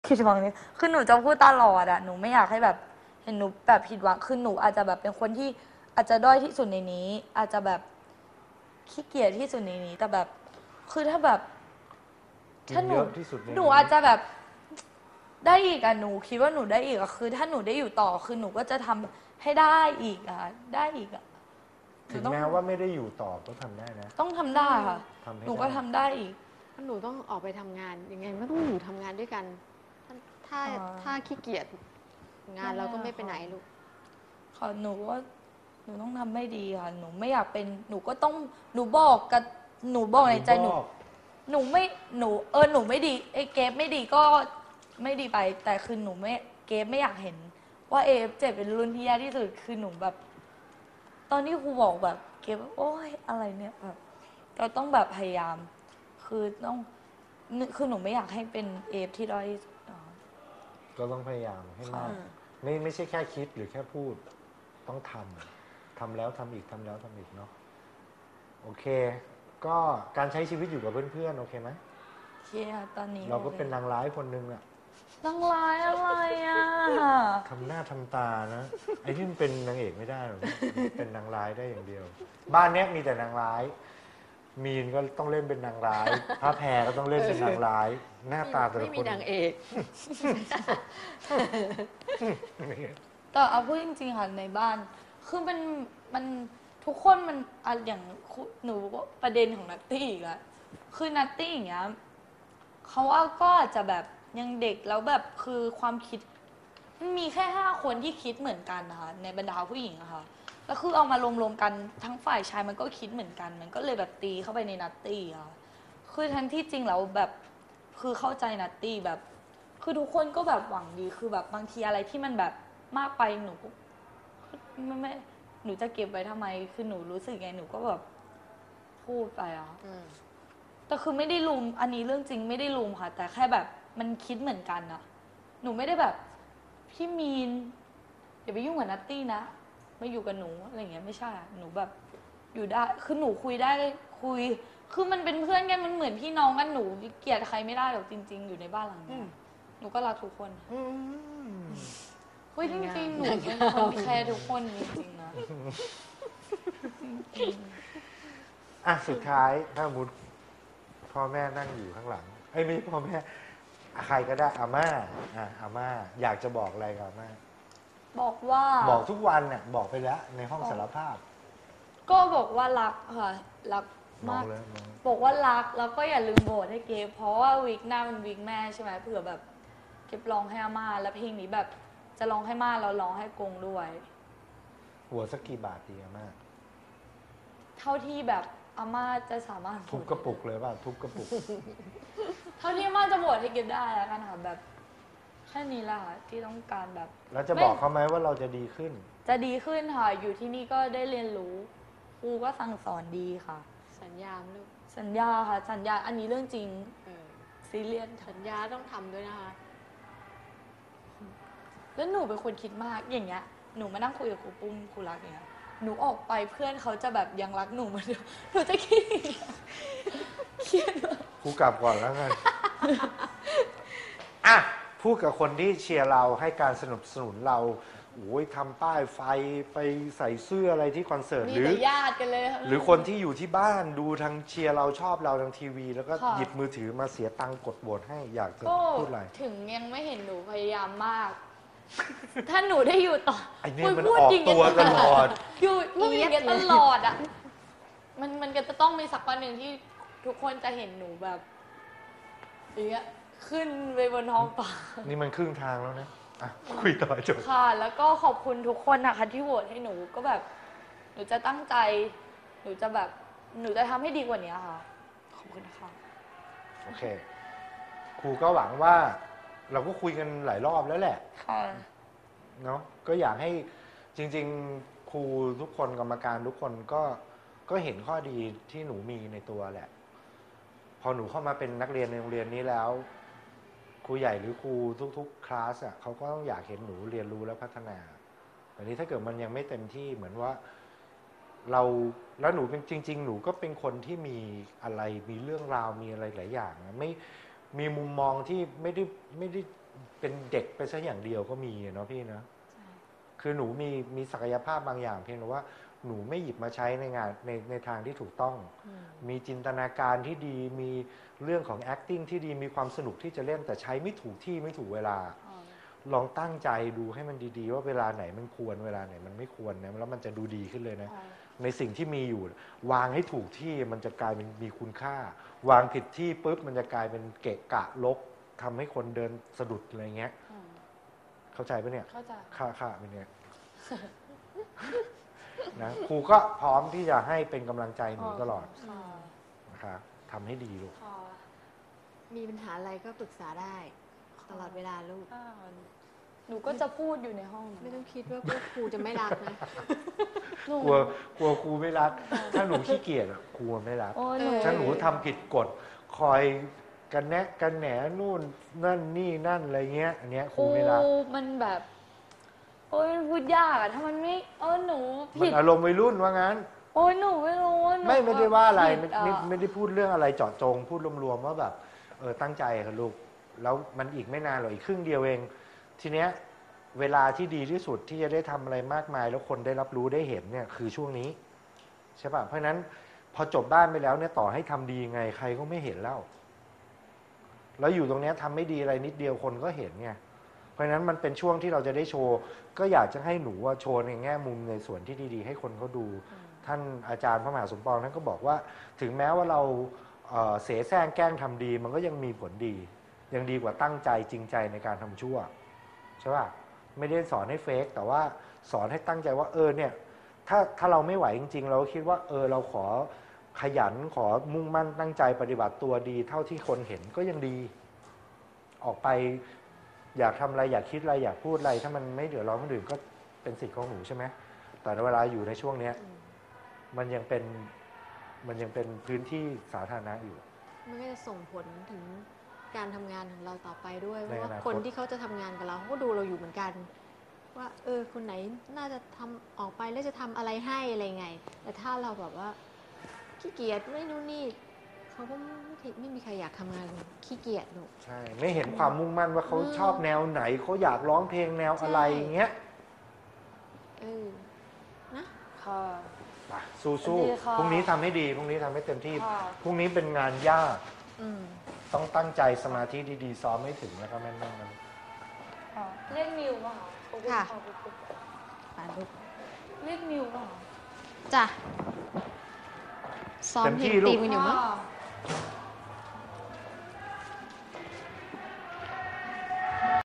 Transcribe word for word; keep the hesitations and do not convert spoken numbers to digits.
ผิดหวังนี่คือหนูจะพูดตลอดอะหนูไม่อยากให้แบบเห็นหนูแบบผิดหวังคือหนูอาจจะแบบเป็นคนที่อาจจะด้อยที่สุดในนี้ อาจจะแบบขี้เกียจที่สุดในนี้ แต่แบบคือถ้าแบบกิถ้าหนูนเยอะที่สุดในหนูนี้อาจจะแบบได้อีกอะหนูคิดว่าหนูได้อีกอะคือถ้าหนูได้อยู่ต่อคือหนูก็จะทำให้ได้อีกอะได้อีกอะหนูถึงต้องแม้ว่าไม่ได้อยู่ต่อก็ทำได้นะต้องทำได้ค่ะทำให้หนูก็ได้ทำได้อีกหนูต้องออกไปทำงานยังไงมันต้องอยู่ทำงานด้วยกัน ถ้าอ่าถ้าขี้เกียจงานเราก็ไม่ไปไหนลูกค่ะหนูว่าหนูต้องทำไม่ดีค่ะหนูไม่อยากเป็นหนูก็ต้องหนูบอกกับหนูบอกในใจหนูบอกหนูไม่หนูเออหนูไม่ดีไอ้เกฟไม่ดีก็ไม่ดีไป แต่คือหนูไม่เกฟไม่อยากเห็น ว่าเอฟเจ็บเป็นรุ่นที่แย่ที่สุดคือหนูแบบ ตอนที่ครูบอกแบบเกฟโอ้ยอะไรเนี่ยแบบเราต้องแบบพยายาม คือต้องคือหนูไม่อยากให้เป็นเอฟที่ด้อยที่สุดอ๋อก็ต้องพยายามให้มากค่ะไม่ไม่ใช่แค่คิดหรือแค่พูด ต้องทำทำแล้วทำอีกทำแล้วทำอีกเนาะโอเค ก็การใช้ชีวิตอยู่กับเพื่อนๆโอเคไหมโอเคค่ะตอนนี้เราก็เป็นนางร้ายคนหนึ่งอะนางร้ายอะไรอ่ะทำหน้าทำตานะไอ้ที่มันเป็นนางเอกไม่ได้หรอกเป็นนางร้ายได้อย่างเดียว บ้านเนี้ยมีแต่นางร้าย มีนก็ต้องเล่นเป็นนางร้ายพระแพรก็ต้องเล่นเป็นนางร้าย หน้าตาแต่ละไม่คมีนนางเอกแต่เอาพูดจริงๆค่ะในบ้าน คือมันมันทุกคนมันอะอย่างคุหนูประเด็นของนัตตี้อีกอะคือนัตตี้อย่างเงี้ยเขาว่าก็อาจจะแบบยังเด็กแล้วแบบคือความคิดมันมีแค่ห้าคนที่คิดเหมือนกันนะคะในบรรดาผู้หญิงอะค่ะแล้วคือเอามารวมๆกันทั้งฝ่ายชายมันก็คิดเหมือนกัน มันก็เลยแบบตีเข้าไปในนัตตี้อะคือทั้งที่จริงแล้วแบบคือเข้าใจนัตตี้แบบ คือทุกคนก็แบบหวังดีคือแบบบางทีอะไรที่มันแบบมากไปหนูก็ไม่ไม่หนูจะเก็บไว้ทำไม คือหนูรู้สึกไงหนูก็แบบพูดไปอ่ะแต่คือไม่ได้ลุมอันนี้เรื่องจริงไม่ได้ลุมค่ะ แต่แค่แบบมันคิดเหมือนกันอะหนูไม่ได้แบบพี่มีนอย่าไปยุ่งกับนัตตี้นะมาอยู่กับหนูอะไรอย่างเงี้ยไม่ใช่อะหนูแบบอยู่ได้คือหนูคุยได้คุย คือมันเป็นเพื่อนกันมันเหมือนพี่น้องกันหนูเกลียดใครไม่ได้หรอกจริง ๆ อยู่ในบ้านหลังนี้หนูก็รักทุกคนเฮ้ยจริงๆหนูเป็นคนแคร์ทุกคนจริงๆนะอ่ะสุดท้ายถ้ามุดพ่อแม่นั่งอยู่ข้างหลังไอ้ยไม่ใช่พ่อแม่ใครก็ได้อาม่าอ่ะอาม่าอยากจะบอกอะไรกับอาม่าบอกว่าบอกทุกวันเนี่ยบอกไปแล้วในห้องสารภาพก็บอกว่ารักค่ะรักบอมากกเลยบอกบอกว่ารักแล้วก็อย่าลืมโบสให้เกฟเพราะว่าวีคหน้ามันวีคแม่ใช่ไหมเผื่อแบบเก็บร้องให้อาม่าแล้วเพลงนี้แบบจะร้องให้ม่าแล้วร้องให้กงด้วยหัวสักกี่บาทดีอาม่าเท่าที่แบบอาม่าจะสามารถทุบกระปุกเลยป่ะทุบกระปุกเท่าที่อาม่าจะบวชให้เก็บได้แล้วกันค่ะแบบแค่นี้แหละค่ะที่ต้องการแบบแล้วจะบอกเขาไหมว่าเราจะดีขึ้นจะดีขึ้นค่ะอยู่ที่นี่ก็ได้เรียนรู้ครูก็สั่งสอนดีค่ะสัญญาไหมลูกสัญญาค่ะ สัญญาอันนี้เรื่องจริงเออซีเรียสสัญญาต้องทำด้วยนะคะแล้วหนูเป็นคนคิดมากอย่างเงี้ยหนูมานั่งคุยกับครูปุ้มครูรักอย่างเงี้ยหนูออกไปเพื่อนเขาจะแบบยังรักหนูเหมือนเดิมหนูจะคิดอย่างเงี้ยเครียดมากครูกลับก่อนแล้วกัน อ่ะพูดกับคนที่เชียร์เราให้การสนับสนุนเราโอ้ยทำป้ายไฟไปใส่เสื้ออะไรที่คอนเสิร์ตมีหรือแต่ญาติกันเลยค่ะหรือคนที่อยู่ที่บ้านดูทางเชียร์เราชอบเราทางทีวี แล้วก็ค่ะหยิบมือถือมาเสียตังค์กดโหวตให้อยากจะก็พูดอะไรถึงยังไม่เห็นหนูพยายามมาก ถ้าหนูได้อยู่ต่อไอ้เนี่ยมันพูดออกจริงตัวตลอดอยู่พูดอย่างเงี้ยตลอดอ่ะมันมันก็จะต้องมีสักวันหนึ่งที่ทุกคนจะเห็นหนูแบบอย่างเงี้ยขึ้นไปบนท้องฟ้านี่มันครึ่งทางแล้วนะอ่ะคุยต่อจบค่ะ แล้วก็ขอบคุณทุกคนนะคะที่โหวตให้หนูก็แบบ หนูจะตั้งใจ หนูจะแบบ หนูจะทำให้ดีกว่านี้ค่ะ ขอบคุณค่ะโอเค ครูก็หวังว่าเราก็คุยกันหลายรอบแล้วแหละค่ะเนาะก็อยากให้จริงๆครูทุกคนกรรมการทุกคนก็ก็เห็นข้อดีที่หนูมีในตัวแหละ พอหนูเข้ามาเป็นนักเรียนในโรงเรียนนี้แล้ว ครูใหญ่หรือครูทุกๆคลาสอ่ะเขาก็ต้องอยากเห็นหนูเรียนรู้และพัฒนาแต่นี้ถ้าเกิดมันยังไม่เต็มที่เหมือนว่าเราแล้วหนูเป็นจริงๆหนูก็เป็นคนที่มีอะไรมีเรื่องราวมีอะไรหลายอย่างนะไม่มีมุมมองที่ไม่ได้ไม่ได้เป็นเด็กไปซะอย่างเดียวก็มีเนาะพี่เนาะใช่คือหนูมีมีศักยภาพบางอย่างเพียงแต่ว่าหนูไม่หยิบมาใช้ในงานในในทางที่ถูกต้องอืมมีจินตนาการที่ดีมีเรื่องของ acting ที่ดีมีความสนุกที่จะเล่นแต่ใช้ไม่ถูกที่ไม่ถูกเวลาอ๋อลองตั้งใจดูให้มันดีๆ ว่าเวลาไหนมันควรเวลาไหนมันไม่ควรนะแล้วมันจะดูดีขึ้นเลยนะอ๋อในสิ่งที่มีอยู่ วางให้ถูกที่มันจะกลายเป็นมีคุณค่า วางผิดที่ปุ๊บมันจะกลายเป็นเกะกะลกทำให้คนเดินสะดุดอะไรเงี้ยอืมเข้าใจปะเนี่ยเข้าใจค่าค่าเป็นเนี่ยนะครูก็พร้อมที่จะให้เป็นกำลังใจหนูตลอดค่ะนะคะทำให้ดีลูกค่ะมีปัญหาอะไรก็ปรึกษาได้ ตลอดเวลาลูกอ่าหนูก็จะพูดอยู่ในห้องไม่ต้องคิดว่าพวกครูจะไม่รักนะหนูกลัวกลัวครูไม่รัก ถ้าหนูขี้เกียจอะครูไม่รักโอ้ยหนูถ้าหนูทำผิดกฎคอยกันแนะกันแหนนู่นนั่นนี่นั่นอะไรเงี้ย อันเนี้ยครูไม่รักโอ้มันแบบ โอ้ยมันพูดยากอะถ้ามันไม่เออหนูมัผิดนอารมณ์วัยรุ่นว่างั้นโอ้ยหนูไม่รู้ว่าหนูไม่ไม่ได้ว่าอะไรผิไม่ดไม่อะไม่ได้พูดเรื่องอะไรเจาะจง พูดรวมๆว่าแบบเออตั้งใจค่ะลูกแล้วมันอีกไม่นานหรอกอีกครึ่งเดียวเอง ทีเนี้ยเวลาที่ดีที่สุดที่จะได้ทำอะไรมากมาย แล้วคนได้รับรู้ได้เห็นเนี่ยคือช่วงนี้ใช่ป่ะเพราะฉะนั้นพอจบบ้านไปแล้วเนี่ยต่อให้ทำดียังไงใครก็ไม่เห็นแล้วแล้วอยู่ตรงเนี้ยทำไม่ดีอะไรนิดเดียวคนก็เห็นไงเพราะฉะนั้นมันเป็นช่วงที่เราจะได้โชว์ ก็อยากจะให้หนูว่าโชว์ในแง่มุมในส่วนที่ดีๆให้คนเขาดู ท่านอาจารย์พระมหาสมปองท่านก็บอกว่าถึงแม้ว่าเราเอ่อเสแสร้งแกล้งทำดี มันก็ยังมีผลดี ยังดีกว่าตั้งใจจริงใจในการทำชั่วใช่ป่ะไม่ได้สอนให้เฟกแต่ว่าสอนให้ตั้งใจว่าเออเนี่ยถ้าถ้าเราไม่ไหวจริงๆ เราก็คิดว่าเออเราขอขยันขอมุ่งมั่นตั้งใจปฏิบัติตัวดี เท่าที่คนเห็นก็ยังดี ออกไปอยากทำอะไรอยากคิดอะไรอยากพูดอะไรถ้ามันไม่เดือดร้อนคนอื่นก็เป็นสิทธิ์ของหนูใช่ไหมแต่เวลาอยู่ในช่วงเนี้ย มันยังเป็นมันยังเป็นพื้นที่สาธารณะอยู่มันก็จะส่งผลถึงการทำงานของเราต่อไปด้วย เพในราะว่าอนาคตคนที่เขาจะทำงานกับเราเขาก็ดูเราอยู่เหมือนกัน ว่าเออคนไหนน่าจะทำออกไปแล้วจะทำอะไรให้อะไรไง แต่ถ้าเราแบบว่าขี้เกียจไม่นู่นนี่เขาก็ไม่เคยไม่มีใครอยากทำงานขี้เกียจหรอกใช่ ไม่เห็นความมุ่งมั่นว่าเขาอืมชอบแนวไหนเขาอยากร้องเพลงแนวอะไรใช่อย่างเงี้ยเออนะค่ะไปสู้ดีค่ะๆพรุ่งนี้ทำให้ดีพรุ่งนี้ทำให้เต็มที่ค่ะพรุ่งนี้เป็นงานยากอืมต้องตั้งใจสมาธิดีๆซ้อมไม่ถึงนะครับแม่นๆนะอ๋อเรียกมิวป่ะคะค่ะขอบคุณป่านลูกเรียกมิวป่ะคะจ้ะซ้อมเพลงตีมกันอยู่มั้งค่ะ